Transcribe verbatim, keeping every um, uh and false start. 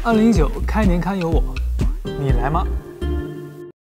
二零一九开年刊有我，你来吗？